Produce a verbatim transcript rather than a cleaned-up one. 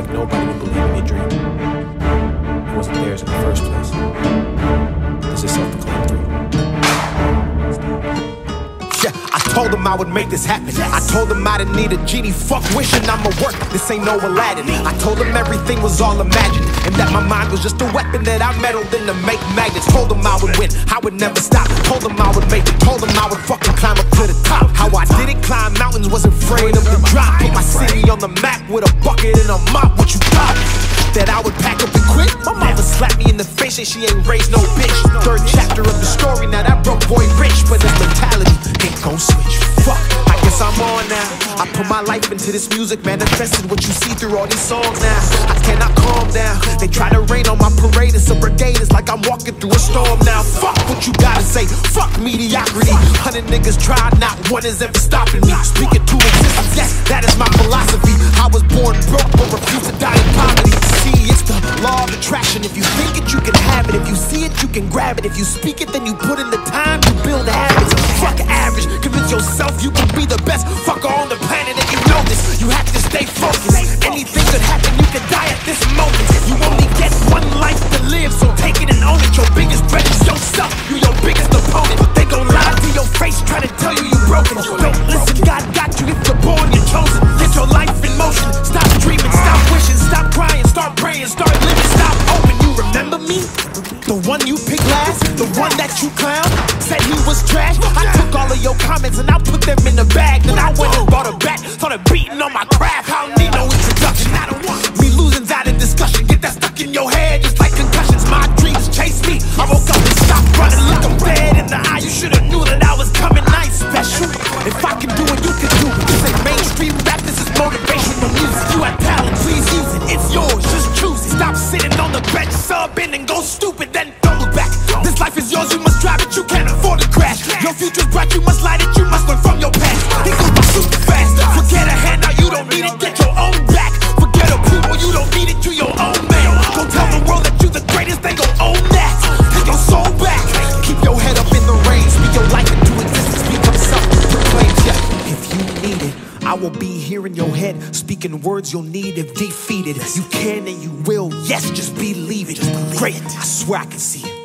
expect nobody to believe in your dream. It wasn't theirs in the first place. This is self-proclaimed dream. Yeah, I told them I would make this happen. I told them I didn't need a genie. Fuck wishing I'ma work. This ain't no Aladdin. I told them everything was all imagined, and that my mind was just a weapon that I meddled in to make magnets. Told them I would win, I would never stop. Told them I would make it. Told them I would fucking climb up to the top. How I did it, climb mountains, wasn't afraid of the drop. Put my city on the map with a bucket and a mop. What you thought? That I would pack up and quit? My mama slapped me in the face and she ain't raised no bitch. Third chapter of the story, now that broke boy rich, but his mentality ain't gon' switch. Fuck, I guess I'm on now. I put my life into this music, manifested what you see through all these songs now. I cannot calm down. They try to rain on my parade, it's a brigade, it's like I'm walking through a storm now. Fuck what you gotta say, fuck mediocrity. Hundred niggas tried, not one is ever stopping me. Speaking to existence, yes, that is my philosophy. I was born broke, but refuse to die in poverty. See, it's the law of attraction. If you think it, you can have it. If you see it, you can grab it. If you speak it, then you put in the time, you build habits. Fuck average, convince yourself you can be the best fucker on the planet, and you know this. You have to stay focused. Anything could happen, you can die at this moment. You only get one life to live, so take it and own it. Your biggest threat is yourself, you your biggest opponent. They gon' lie to your face, try to tell you you're broken. Don't listen, God got you. If you're born, you're chosen. Get your life in motion. Stop dreaming, stop wishing, stop crying, start praying, start living, stop hoping. You remember me? The one you picked last, the one that you clown, said he was trash. I took all of your comments and I put them in the bag. Then I went and bought a bat, started beating on my craft. I don't need no introduction, I don't want me losing's out of discussion. Get that stuck in your head, just like concussions. My dreams chase me, I woke up and stopped running. Look them dead in the eye, you should've knew that I was coming. I ain't special, if I can do it, you can do it. This ain't mainstream rap, this is motivational music. You have talent, please use it, it's yours, just choose it. Stop sitting on the bench, sub in and go stupid, then don't look back. This life is yours, you must drive it, you can't afford to crash. Your future's bright, you must light it, you must learn from your past. It goes by super fast, forget a handout, you don't need it, get your own back. Forget approval, you don't need it, you your own man. Go tell the world that you the greatest, they gon' own that. Take your soul back, keep your head up in the rain. Speak your life into existence, become self-proclaimed. Yeah, if you need it, I will be here in your head, speaking words you'll need if defeated. You can and you will, yes, just believe it. Great, I swear I can see it.